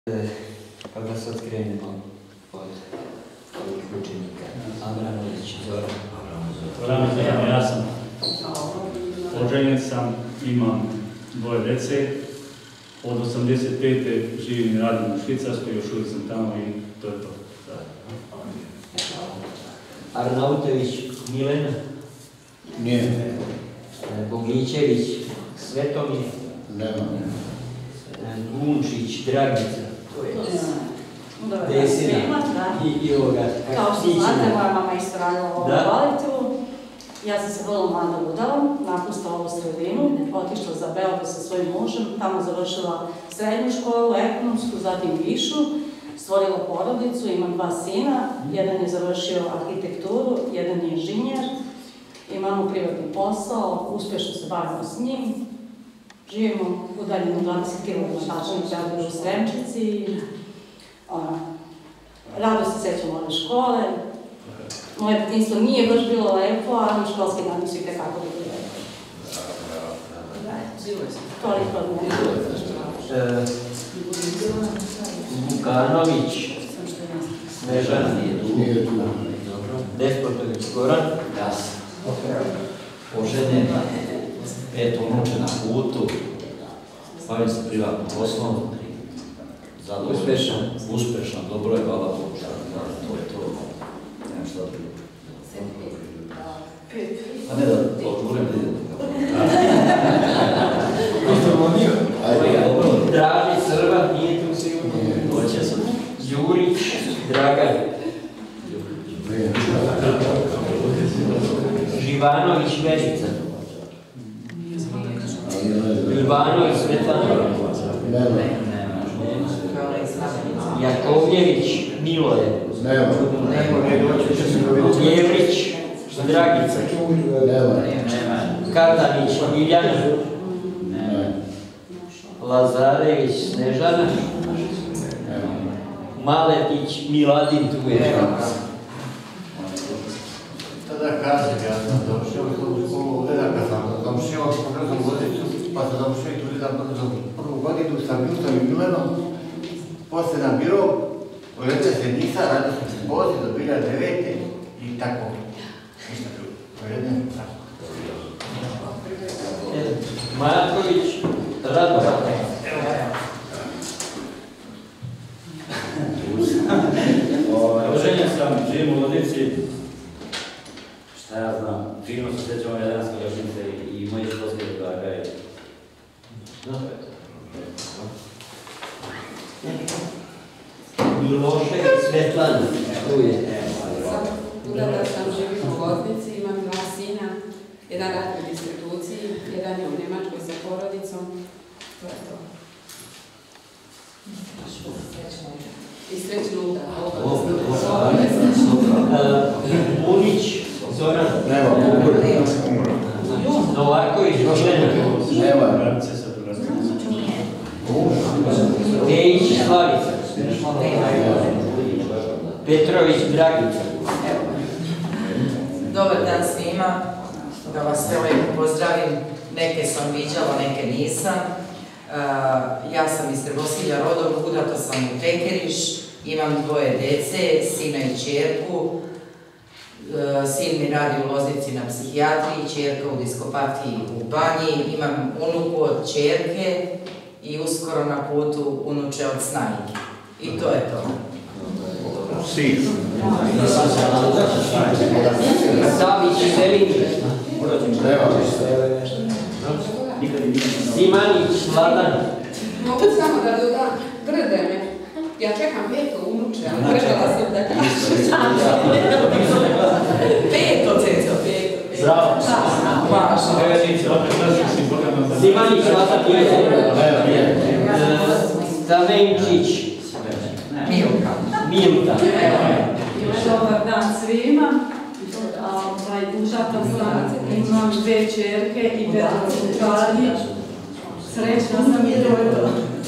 Pa da sad krenemo od ovih učenika. Abramović, Zoran. Zoran, ja sam oženjen sam, imam dvoje djece. Od 85. živim i radim u Švicarskoj, još uvijek sam tamo i to je to. Arnautović, Milena. Nije. Bogićević, Svetomir. Nema. Gunčić, Dragica. Desina. I ovoga. Kao što znate, moja mama isto radila u baletu. Ja sam se vrlo mlada udala, napustila ovu sredinu, otišla za Beograd sa svojim mužem, tamo završila srednju školu, ekonomsku, zatim višu, stvorila porodicu, imam dva sina, jedan je završio arhitekturu, jedan je inženjer, imamo privatni posao, uspješno se bavimo s njim, živimo udaljeno 20 km u Sremčici, rado se sećamo ove škole. Moje detinjstvo nije baš bilo lepo, ali školski dani su itekako bili lepo. Toliko od mene. Vukanović, Snežana. Nije tu. Despotović, Goran. Ja sam oženjen, eto unuče na putu, bavim se privatnom poslom, Uspešan. Uspešan, dobro je, hvala Bogu, to je to, nemam šta da bilo. A ne da odgovorim da idem. Draži Crvan, nije tu sigurno. Doće sam. Đurić, Dragan. Živanović, Verica. Ivanović, Svetlana. Jakovljević, Miloje. Jevrić, Dragica. Katanić, Miljana. Lazarević, Snežana. Maletić, Miladin, tu je. Tada kažem, ja sam završio u školu redaka, sam završio brzo vodeću, pa sam završio i tu redam prvu godinu sa Miltom i Milenom. Poslije nam bilo, uredio se nisam, radio sam se poziv do 2009. I tako. Ništa drugo. Uredio tako. Marković, Radovan. Oženjen sam, živim u Lodici. Šta ja znam, fino se sjećamo Jadranske ročnice i moji školske drugare. Milošević, Svetlana, tu je. Udala sam, živim u Loznici, imam dva sina, jedan radi u distribuciji, jedan je u Njemačkoj sa porodicom, to je to. I srećno udala. Bunić, Zoran. Nema, Novaković, Nema. Tejić, Slavica. Petrović, Dragica. Dobar dan svima, da vas sve lepo pozdravim. Neke sam viđala, neke nisam. Ja sam iz Trgosilja rodom, udata sam u Tekeriš, imam dvoje djece, sina i ćerku. Sin mi radi u Loznici na psihijatriji, ćerka u diskopatiji u Banji, imam unuku od ćerke i uskoro na putu unuče od snajke. I to je to. Savić, Selin. Simanić, Vladan. Mogu samo da dodam, grde me. Ja čekam peto unuče, ali gledala sam da kažem. Peto, ceco, peto. Zdravo. Simanić, Vladan, Stavenčić. Milka. Dobar dan svima. Užatan sam, imam dve čerke i Beograd. Srećna sam i dobro.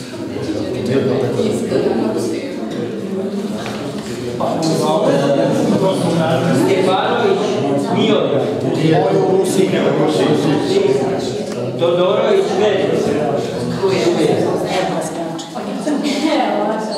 Stefanović, Miodrag. Todorović, Vedros. Evo,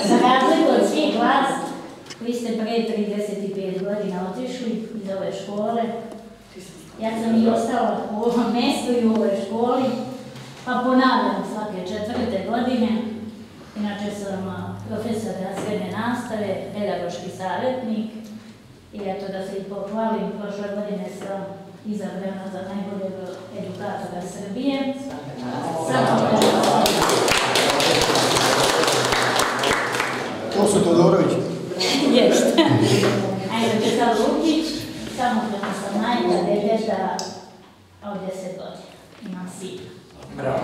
Ja sam i ostala u ovom mjestu i u ovoj školi, pa ponavljam svake 4. godine. Inače sam profesor srednje nastave, pedagoški savjetnik i eto da se i pohvalim, prošle godine sam izabrana za najboljeg edukatora Srbije. To su Todorović. Jeste. Ajde, Četa Lukić, samohrana sam majka, djeteta od 10 godina. Imam sin. Bravo.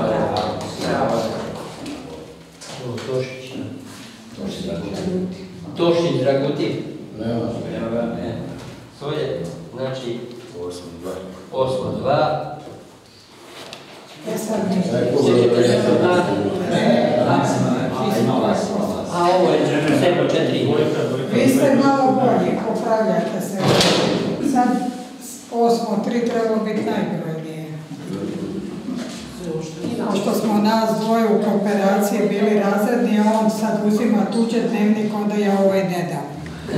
Tošić Dragutin. Nema. Solje, znači 8-2. A ovo je 7-4. Vi ste malo bolji, popravljate se. Sad 8-3 trebalo biti najbrojnije. Pošto smo nas dvoje u kooperaciji bili razredni, a on sad uzima tuđe dnevnik, onda ja ovaj ne dam.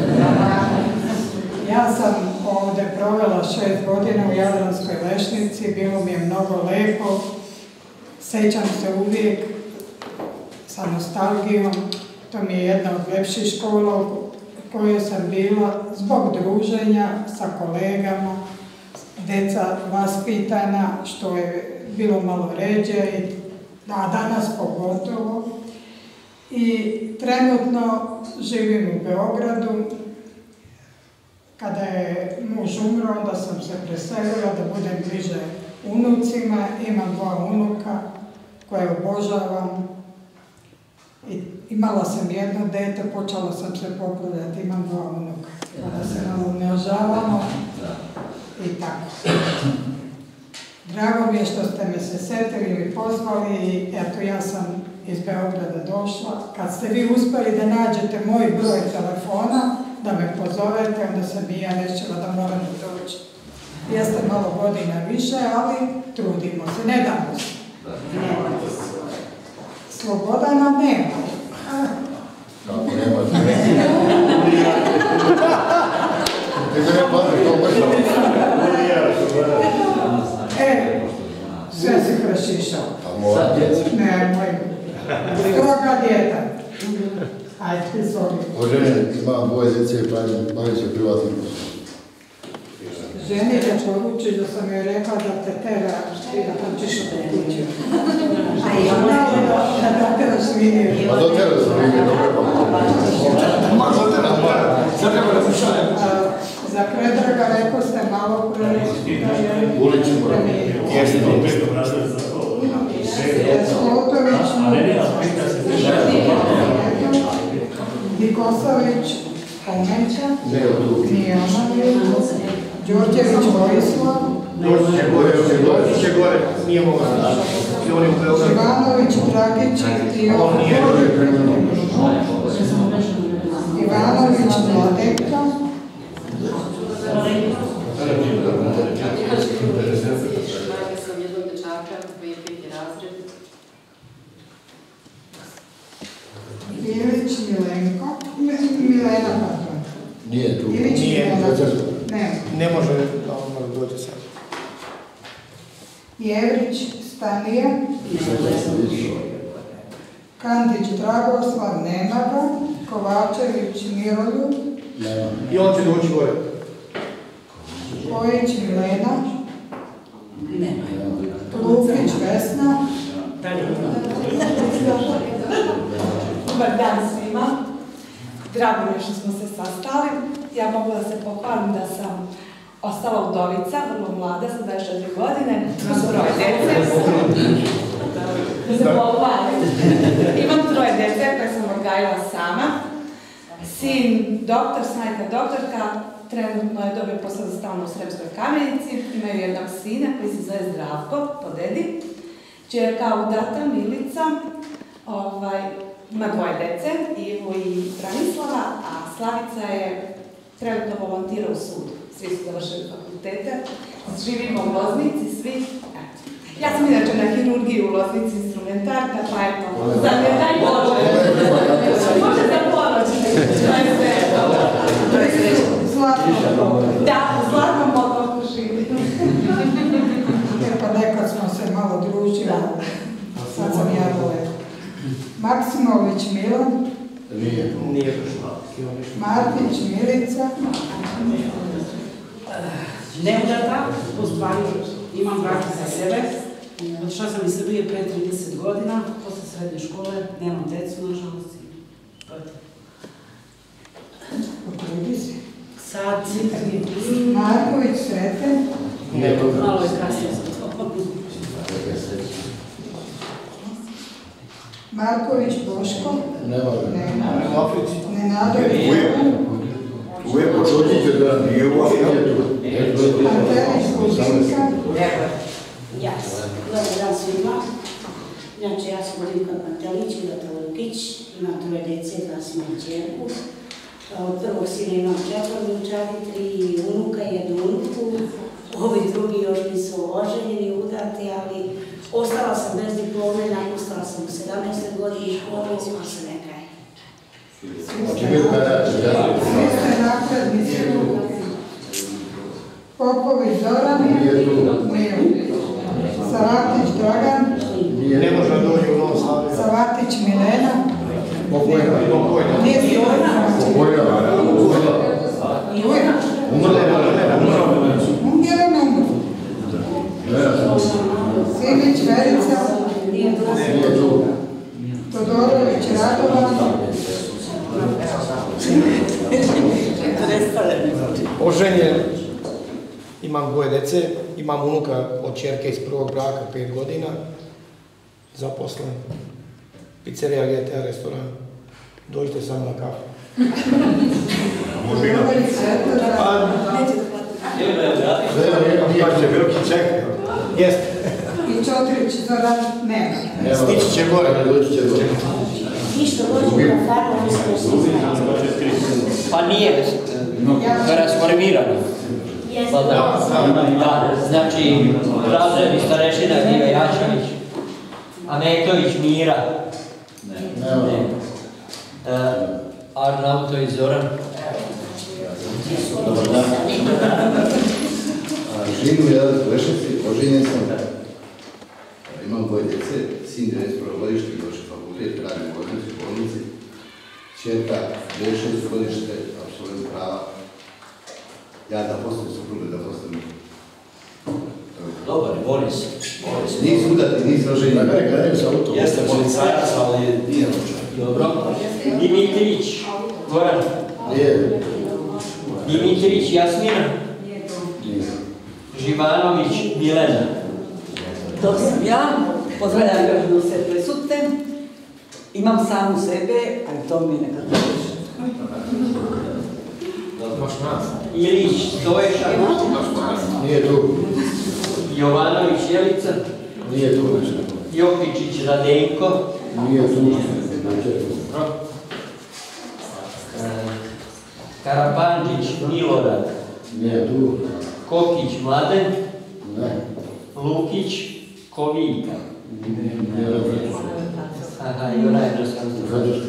Ja sam ovdje provela 6 godina u Jadranskoj Lešnici, bilo mi je mnogo lepo. Sjećam se uvijek sa nostalgijom. To mi je jedna od lepših škola u kojoj sam bila zbog druženja sa kolegama, djeca vaspitana, što je bilo malo ređe, a danas pogotovo. I trenutno živim u Beogradu. Kada je muž umro, onda sam se preselila da budem bliže unucima. Imam 2 unuka koje obožavam. Imala sam jedno dete, počela sam se popravljati, imam 2 unuka. Kada se malo umnožavamo i tako. Drago mi je što ste me se setili i pozvali i eto ja sam iz Beograda došla. Kad ste vi uspjeli da nađete moj broj telefona, da me pozovete, onda sam i ja rečila da moram doći. Jeste malo godina više, ali trudimo se, ne damo se. Slobodana nema. Kako nema? Sve si prešišao. Nemoj. Stroga djeta. Ajde, izvoli. Oženjen, imam 2 djece i bavit će privatnim poslom. Ženi da poruči da sam joj rekla da te tera i da hoćeš od kuće. A i ona da dotera svinje. A dotera svinje, dobro pa. Za Predraga rekao ste malo pre da je Skotović, Dikosović, Omeća, nije ona, Đorđević Vojislav, Ivanović Dragić i Ivanović Mladeka, sam jednog dečaka, 5. razred. Ilić Milenko, Milena, pardon. Nije tu. Ilić Milena. Ne može da on dođe sad. Jevrić Stanija. Kandić Dragoslav, nema ga. Kovačević Miroljub. Nema. I on će doći gore. Kojić Milena. Nema. Lukić Vesna. Dobar dan svima. Drago mi je što smo se sastali. Ja mogu da se pohvalim da sam ostala udovica, vrlo mlada, sa 24 godine. Imam 3 djece. Da se pohvalim. Imam 3 djece koje sam odgajala sama. Sin doktor, majka doktorka, trenutno je dobio posao za stalno u Sremskoj Kamenici. Imaju jednog sina koji se zove Zdravko, po dedi. Čerka udata Milica, ima 2 djece, Ivu i Branislava, a Slavica je trenutno volontira u sudu. Svi su završili fakultete, živimo u Loznici, svi. Ja sam inače na hirurgiji u Loznici instrumentarka, pa eto, za me daj Bože. Može za pomoć. Zlatno. Da, u Zlatnom mogu živi. Maksimović Milan. Nije. Martić Milica. Neudata, u stvari imam brak za sebe. Otišla sam iz Srbije pre 30 godina, posle srednje škole, nemam decu, nažalost. Potrudi se. Sad, Marković Sreten. Malo je kasnije za to. Marković Boško. Nenadović. Nenadović. Uvijek počutite da nije u Afriku. Antelić Kuzinka. Ja sam. Dobar dan svima. Znači, ja sam Monika Antelić, Ilata Lukić, imam 3 djece, 2 sina i ćerku. Od prvog sina imam 4 unučadi, 3 unuka i 1 unuku. Ovi drugi još nisu oženjeni, udati, ali ostala sam bez diplome, napustila sam u 17. godini školu i smo se nekaj. Svi ste naprednici. Popović Zoran. Nije. Savatić Dragan. Ne može doći u Novom Sadu. Savatić Milena. Pokojna. Nije Zorana. Umrla. Simić Verica. Todorović Radovan. Oženjen, imam 2 djece, imam unuka od ćerke iz prvog braka 5 godina, zaposlen, pizzeria, GTA, restoran, dođite samo na kafu. Jeste. I Čotrić Zoran nema. Stići će gore. Ništa dođu na farmu, oni smo svi Pa nije, to je rasformirano. Znači, Raževi starešina Diva Jačević, Ametović Mira, Arnautović Zoran. Dobar dan. Živim u Jadranskoj Lešnici, oženjen sam. Imam 2 djece, sin 91. godište, došli fakultet, radim u Vojničkoj bolnici. Čerka 96. godište, apsolutno prava. Ja da postavim supruge, da postavim. Dobar, Boris. Nisu udati, nisu oženjeni. Jeste policajac, ali nije ručan. Dobro. Dimitrić Goran. Dimitrić Jasmina. Živanović Milena. To sam ja, pozdravljam građanu sve prisutne. Imam samu sebe, ali to mi nekako više. Ilić Stoješa. Nije tu. Jovanović Jelica. Nije tu. Jokičić Radenko. Nije tu. Karapanđić Milorad. Nije tu. Kokić Mladen. Ne. Lukić Koviljka. Aha, i ona je dosta.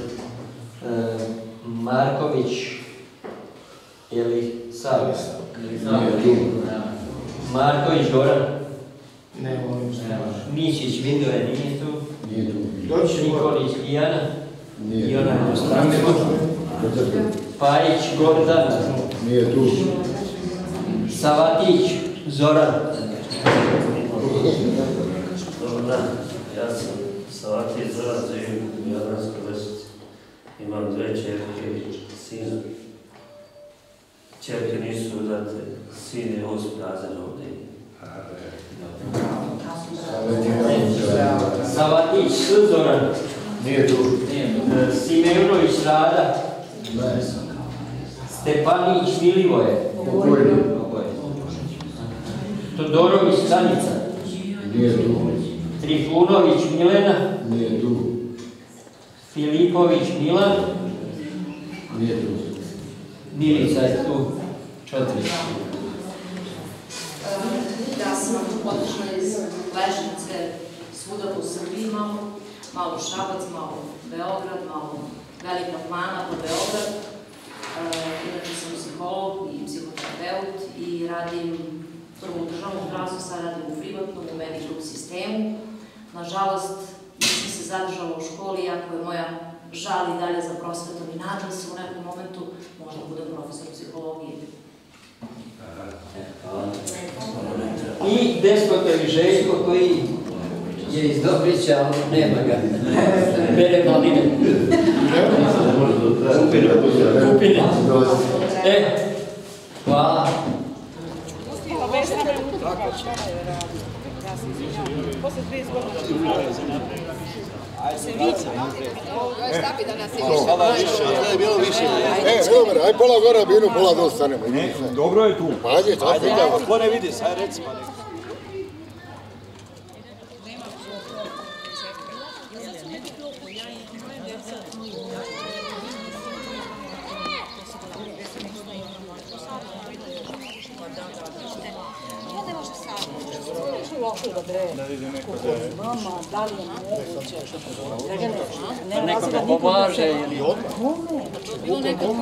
Marković Elisavljev. Marković Goran. Mišić Vindoje nije tu. Nikolić Lijana. I ona je dosta. Pajić Gordana. Nije tu. Savatić Zoran. Dobar dan, ja sam Savatić Zoran, živim u Jadranskoj Lešnici. Imam 2 čerke i sina. Čerke nisu udate, sin je 8 razred ovdje. Savatić Zoran. Nije tu. Simeunović Rada. Stepanić Milivoje. Todorović Stanica. Nije tu. Trifunović Milena. Nije tu. Filipović Milan. Nije tu. Milica je tu. 4. Ja sam otišla iz Lešnice svuda po Srbiji malo Šabac, malo Beograd, malo Velika Plana po Beograd. Inače sam psiholog i psihoterapeut i radim prvo u državnom zdravstvu, sad radim u privatnom, u medical sistemu. Nažalost, nisam se se zadržalo u školi, iako je moja žal i dalje za prosvetom i nadam se u nekom momentu možda budem profesor psihologije. I despotovi Željko koji je iz Dobrića, ali nema ga. Bere maline. Kupine. Hvala. Posle 30 godina se vića. Šta bi da nas je bilo više? Dobar, aj pola gore binu, pola dol stanemo. Dobro je tu. Pađe, to vidjamo. Ko ne vidi, sad recimo. Neko ga pomaže ili bilo nekako